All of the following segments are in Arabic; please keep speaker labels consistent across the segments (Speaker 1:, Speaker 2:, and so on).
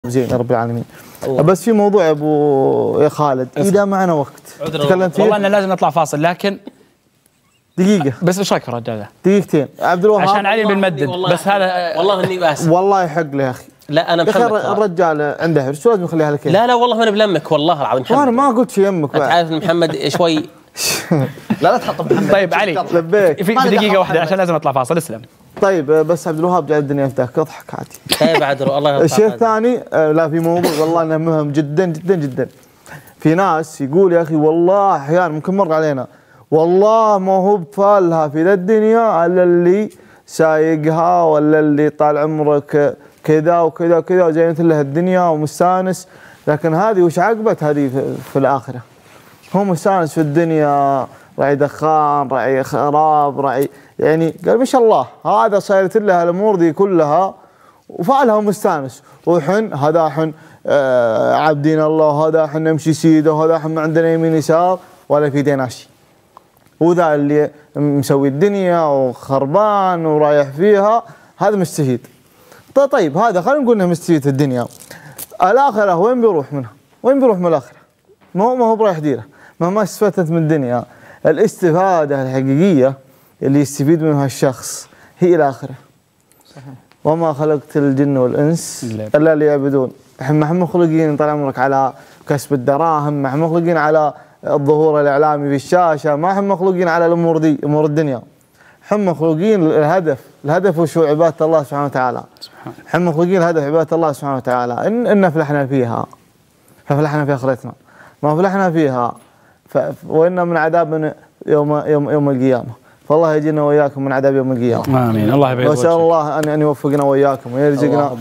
Speaker 1: زين يا رب العالمين. بس في موضوع يا ابو خالد اذا معنا وقت تكلمت فيه.
Speaker 2: والله انه لازم نطلع فاصل لكن
Speaker 1: دقيقة
Speaker 2: بس ايش رايك في الرجال ذا؟
Speaker 1: دقيقتين عبد الوهاب
Speaker 2: عشان علي بنمدد بس هذا
Speaker 3: والله اني باسف.
Speaker 1: والله يحق له يا اخي.
Speaker 3: لا انا محمد
Speaker 1: الرجال عنده حرص لازم نخليها لك.
Speaker 3: لا والله ما انا بلمك والله العظيم محمد.
Speaker 1: وانا ما قلت شيء يمك.
Speaker 3: انت عارف محمد شوي.
Speaker 4: لا تحط محمد.
Speaker 2: طيب علي
Speaker 1: لبيك
Speaker 2: في دقيقة واحدة عشان لازم نطلع فاصل. اسلم.
Speaker 1: طيب بس عبد الوهاب جاي الدنيا يفتحك اضحك عادي.
Speaker 3: طيب عاد الله يرضى.
Speaker 1: الشيء الثاني لا في موضوع والله انه مهم جدا جدا جدا. في ناس يقول يا اخي والله احيانا ممكن مر علينا والله ما هو بفالها في ذا الدنيا الا اللي سايقها ولا اللي طال عمرك كذا وكذا وكذا وزينت له الدنيا ومستانس، لكن هذه وش عقبت هذه في الاخره؟ هو مستانس في الدنيا، راعي دخان، راعي خراب، راعي يعني قال ما شاء الله هذا صايرت له الامور دي كلها وفعلها مستانس، وحن هذا حن عبدين الله، هذا حن نمشي سيده، وهذا حن ما عندنا يمين يسار ولا في يدينا شيء. وذا اللي مسوي الدنيا وخربان ورايح فيها هذا مستفيد. طيب هذا خلينا نقول انه مستفيد في الدنيا. الاخره وين بيروح منها؟ وين بيروح من الاخره؟ ما هو برايح ديره، مهما استفدت من الدنيا. الاستفاده الحقيقيه اللي يستفيد منها الشخص هي الاخره. صحيح. وما خلقت الجن والانس الا ليعبدون. احنا ما مخلوقين طال عمرك على كسب الدراهم، ما مخلوقين على الظهور الاعلامي في الشاشه، ما احنا مخلوقين على الامور دي امور الدنيا. احنا مخلوقين الهدف وش هو عباده الله سبحانه وتعالى. احنا مخلوقين الهدف عباده الله سبحانه وتعالى. ان فلحنا فيها ففلحنا في اخرتنا، ما فلحنا فيها وإن من عذاب يوم القيامة. فالله يجينا وإياكم من عذاب يوم القيامة.
Speaker 2: آمين. الله يبيض وجهك.
Speaker 1: وأسأل الله أن يوفقنا وإياكم ويرزقنا.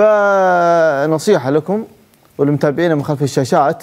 Speaker 1: فنصيحة لكم والمتابعين من خلف الشاشات،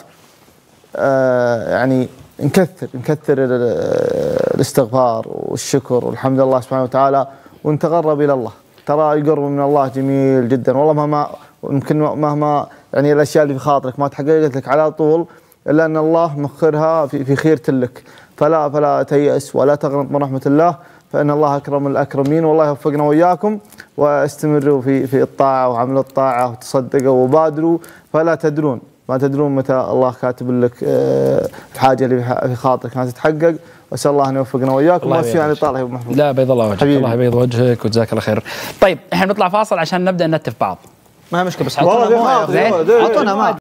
Speaker 1: يعني نكثر الاستغفار والشكر والحمد لله سبحانه وتعالى، ونتقرب إلى الله. ترى القرب من الله جميل جدا والله. مهما يعني الأشياء اللي في خاطرك ما تحققت لك على طول إلا أن الله مخرها في خيرة لك. فلا تيأس ولا تقنط من رحمة الله، فإن الله أكرم الأكرمين. والله يوفقنا وإياكم، واستمروا في الطاعة وعمل الطاعة وتصدقوا وبادروا، فلا تدرون ما تدرون متى الله كاتب لك الحاجة اللي في خاطرك ما تتحقق. وأسأل الله أن يوفقنا وإياكم. ما في يعني طالع يا أبو محمود.
Speaker 2: لا بيض الله وجهك. الله يبيض وجهك وجزاك الله خير. طيب احنا بنطلع فاصل عشان نبدأ ننتف بعض.
Speaker 4: ما هي مشكلة بس اعطونا